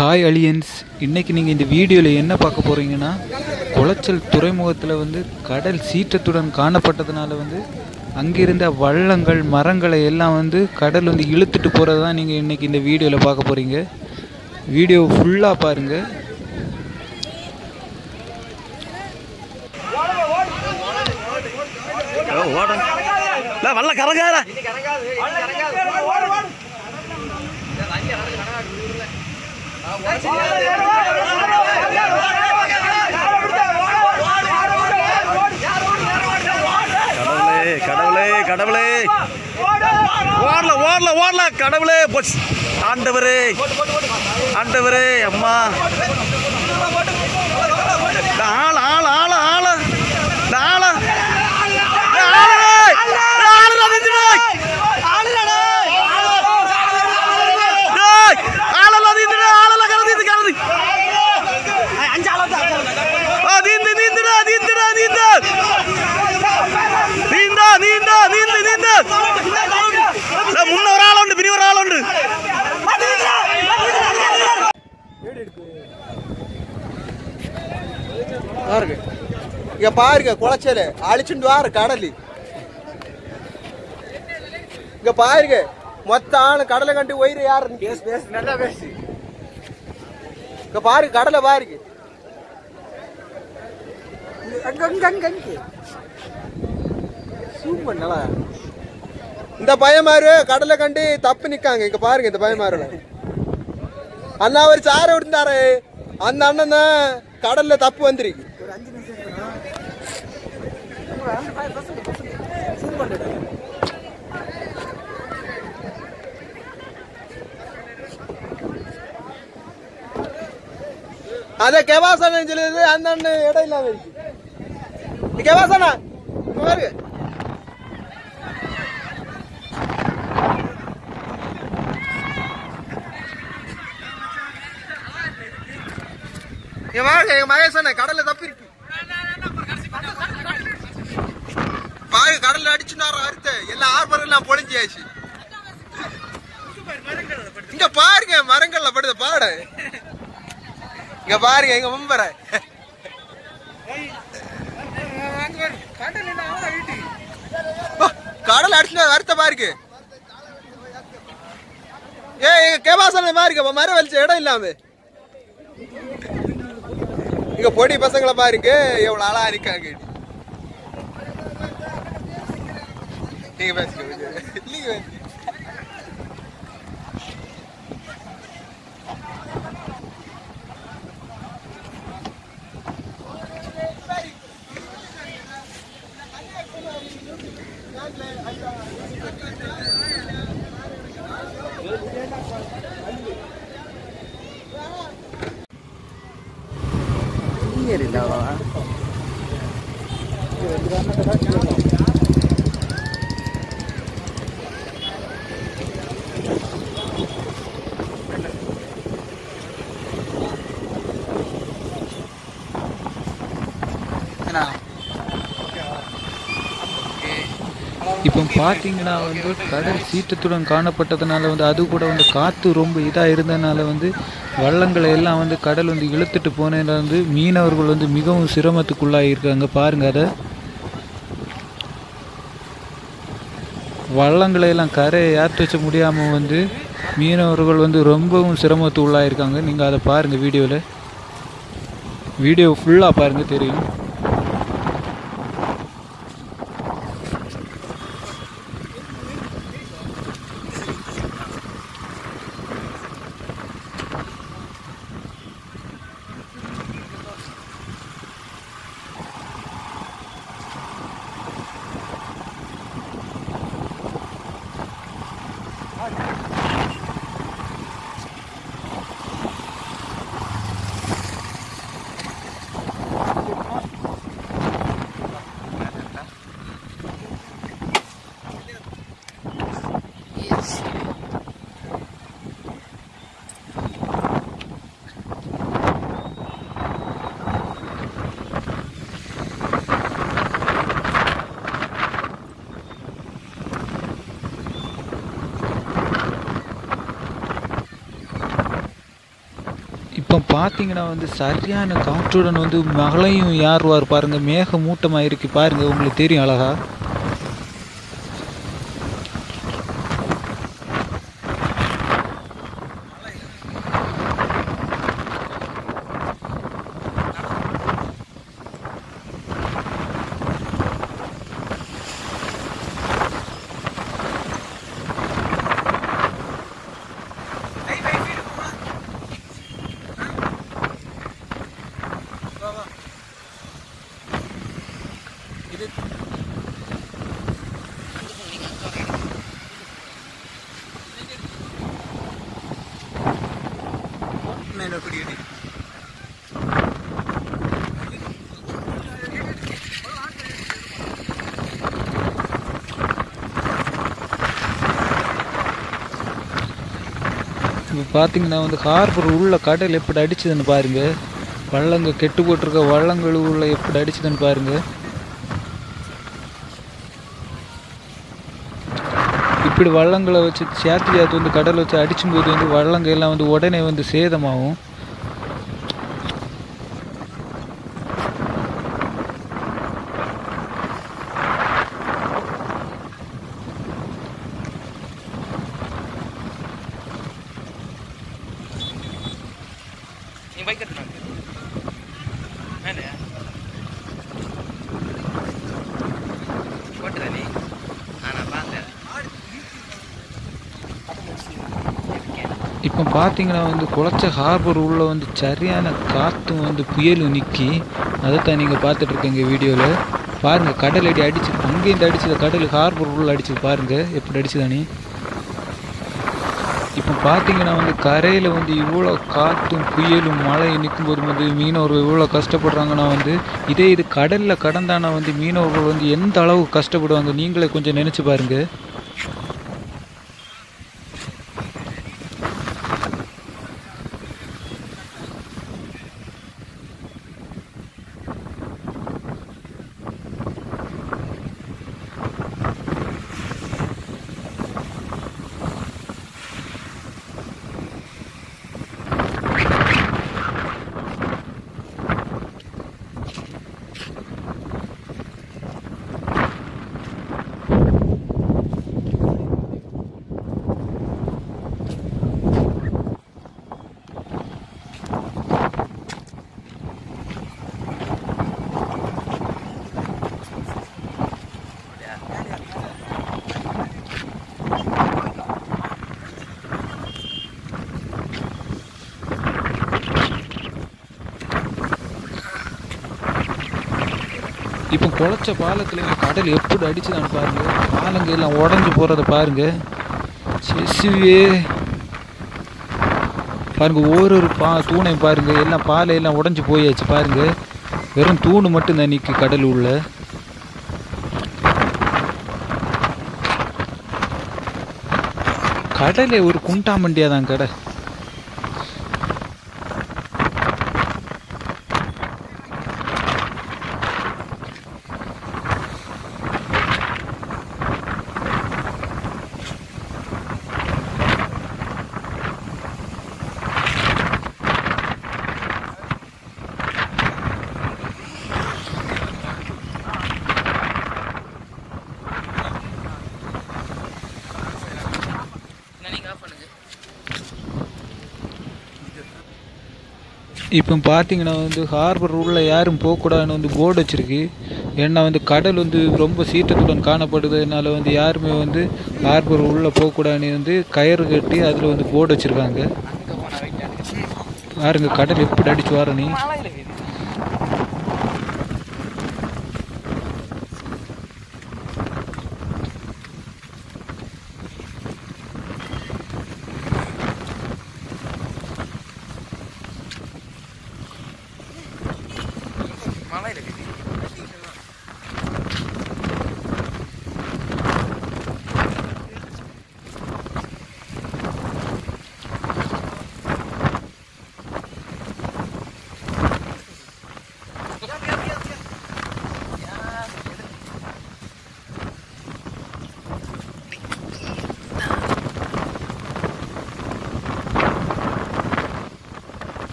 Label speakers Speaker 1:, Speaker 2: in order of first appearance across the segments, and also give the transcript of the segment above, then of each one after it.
Speaker 1: Hi அலியன்ஸ், இன்றைக்கி நீங்கள் இந்த வீடியோவில் என்ன பார்க்க போகிறீங்கன்னா, குளச்சல் துறைமுகத்தில் வந்து கடல் சீற்றத்துடன் காணப்பட்டதுனால வந்து அங்கிருந்த வள்ளங்கள் மரங்களை எல்லாம் வந்து கடல் வந்து இழுத்துட்டு போகிறது தான் நீங்கள் இன்றைக்கி இந்த வீடியோவில் பார்க்க போகிறீங்க. வீடியோ ஃபுல்லாக பாருங்கள்.
Speaker 2: கடவுளே கடவுளே ஓடல ஓடல ஓடல கடவுளே போச்சு. ஆண்டவரே ஆண்டவரே அம்மா ஆள ஆள ஆள ஆள ஆள
Speaker 3: இங்க பாருங்க, குளச்சல் அழிச்சுட்டு வாரு கடல். இங்க பாருங்க, மொத்த ஆளு கடலை கண்டு உயிர் யாரு நல்லா பேசி. இங்க பாருங்க கடலை பாருங்க, இந்த பயமாரு கடலை கண்டு தப்பு நிக்காங்க. இங்க பாருங்க இந்த பயமாரு அண்ணா ஒரு சாரை விடுந்தாரு. அந்த அண்ணன் தான் கடல்ல தப்பு வந்துருக்கு. அத கெவாசன சொல்லுது. அந்த அண்ணன் இடம் இல்லாம இருக்கு. கெவாசனா பாருங்க, எங்க மகேசன கடல்ல தப்பி இருக்கு. பாரு கடல்ல அடிச்சுட்டு அறுத்து எல்லா ஆர்பரும் எல்லாம் பொழிஞ்சியாச்சு. இங்க பாருங்க மரங்கள்ல படுத பாடு. இங்க பாருங்க எங்க மும்பர கடல் அடிச்சுட்டு அறுத்த பாருங்க. எங்க கேபாசன பாருங்க, மரம் வலிச்ச இடம் இல்லாம. இங்க பொடி பசங்களை பாருங்க எவ்வளவு ஆளா இருக்காங்க. நீங்க பேசுங்க.
Speaker 1: இப்போ பார்த்தீங்கன்னா வந்து கடல் சீற்றத்துடன் காணப்பட்டதுனால வந்து அது கூட வந்து காற்று ரொம்ப இதாக இருந்ததுனால வந்து வள்ளங்களை எல்லாம் வந்து கடல் வந்து இழுத்துட்டு போனதில் வந்து மீனவர்கள் வந்து மிகவும் சிரமத்துக்குள்ளாக இருக்காங்க. பாருங்கள், அதை வள்ளங்களை எல்லாம் கரையை ஏற்ற வச்ச முடியாமல் வந்து மீனவர்கள் வந்து ரொம்பவும் சிரமத்துக்கு உள்ளாக இருக்காங்க. நீங்கள் அதை பாருங்கள், வீடியோ ஃபுல்லாக பாருங்கள், தெரியும். இப்போ பார்த்தீங்கன்னா வந்து சரியான காற்றுடன் வந்து மழையும் யாருவார் பாருங்க, மேக மூட்டமாக இருக்கு பாருங்க, உங்களுக்கு தெரியும் அழகா. இப்போ பார்த்தீங்கன்னா வந்து ஹார்பர் உள்ள கடல் எப்படி அடிச்சதுன்னு பாருங்க, வள்ளங்க கெட்டு போட்டிருக்க வள்ளங்கள் உள்ள எப்படி அடிச்சதுன்னு பாருங்க. இப்படி வள்ளங்களை வச்சு சேர்த்து வந்து கடல் வச்சு அடிச்சும்போது வந்து வள்ளங்க எல்லாம் வந்து உடனே வந்து சேதமாகும். இப்போ பார்த்தீங்கன்னா வந்து குளச்சல் ஹார்பர் உள்ள வந்து சரியான காற்றும் வந்து புயலும் நிற்கி, அதைத்தான் நீங்கள் பார்த்துட்ருக்கீங்க வீடியோவில். பாருங்கள் கடல் அடி அடிச்சு அங்கேருந்து அடிச்சது கடல் ஹார்பர் உள்ள அடிச்சது பாருங்கள் எப்படி அடிச்சுதானே. இப்போ பார்த்தீங்கன்னா வந்து கரையில் வந்து இவ்வளோ காற்றும் புயலும் மழையும் நிற்கும்போது வந்து மீனவர்கள் இவ்வளோ கஷ்டப்படுறாங்கன்னா வந்து இது கடலில் கடந்தானா வந்து மீனவர்கள் வந்து எந்த அளவுக்கு கஷ்டப்படுவாங்க நீங்களே கொஞ்சம் நினச்சி பாருங்கள். இப்போ குளச்ச பாலத்தில் கடல் எப்படி அடிச்சுதான்னு பாருங்க, பாலங்க எல்லாம் உடஞ்சி போகிறத பாருங்க. செசுவே பாருங்க, ஒரு தூணையும் பாருங்க, எல்லாம் பாலை எல்லாம் உடஞ்சி போயாச்சு பாருங்க. வெறும் தூணு மட்டும்தான் நிற்கி கடல் உள்ள. கடலே ஒரு குண்டாமண்டியாதான் கடை. இப்போ பார்த்தீங்கன்னா வந்து ஹார்பர் உள்ள யாரும் போகக்கூடாதுன்னு வந்து போர்டு வச்சுருக்கு. ஏன்னா வந்து கடல் வந்து ரொம்ப சீற்றத்துடன் காணப்படுதுனால வந்து யாருமே வந்து ஹார்பர் உள்ளே போகக்கூடாதுன்னு வந்து கயிறு கட்டி அதில் வந்து போர்டு வச்சுருக்காங்க. பாருங்க கடல் எப்படி அடிச்சு வரனே.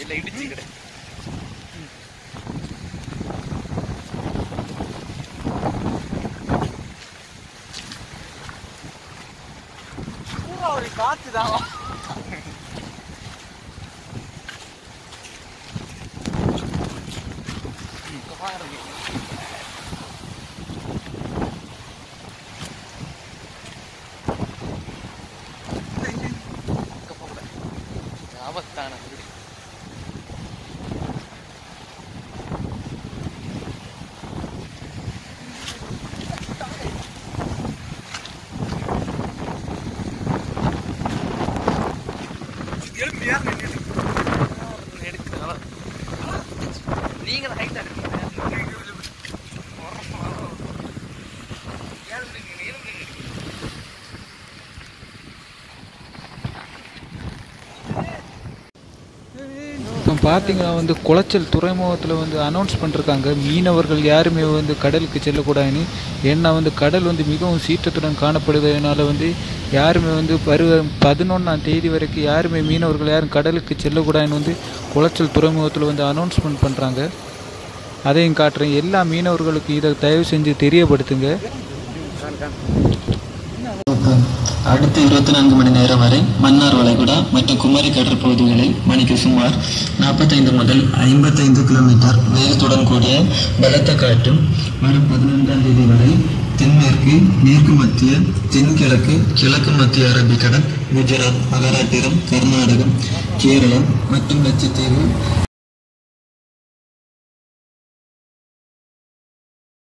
Speaker 1: இப்போ பார்த்தீங்கன்னா வந்து குளச்சல் துறைமுகத்தில் வந்து அனௌன்ஸ் பண்ணிருக்காங்க மீனவர்கள் யாருமே வந்து கடலுக்கு செல்லக்கூடாதுன்னு. ஏன்னா வந்து கடல் வந்து மிகவும் சீற்றத்துடன் காணப்படுவதனால வந்து யாருமே வந்து 11ஆம் தேதி வரைக்கும் யாருமே மீனவர்கள் யாரும் கடலுக்கு செல்லக்கூடாதுன்னு வந்து குளச்சல் துறைமுகத்தில் வந்து அனௌன்ஸ்மெண்ட் பண்ணுறாங்க. அதையும் காட்டுறேன். எல்லா மீனவர்களுக்கும் இதை தயவு செஞ்சு தெரியப்படுத்துங்க.
Speaker 4: அடுத்த 24 மணி நேரம் வரை மன்னார் வளைகுடா மற்றும் குமரி கடற்பகுதிகளில் மணிக்கு சுமார் 45 முதல் 55 கிலோமீட்டர் வேகத்துடன் கூடிய பலத்த காற்றும் வரும் 15ஆம் தேதி வரை தென்மேற்கு, மேற்கு மத்திய, தென்கிழக்கு, கிழக்கு மத்திய அரபிக்கடல், குஜராத், மகாராஷ்டிரம், கர்நாடகம், கேரளம் மற்றும் லட்சத்தீவு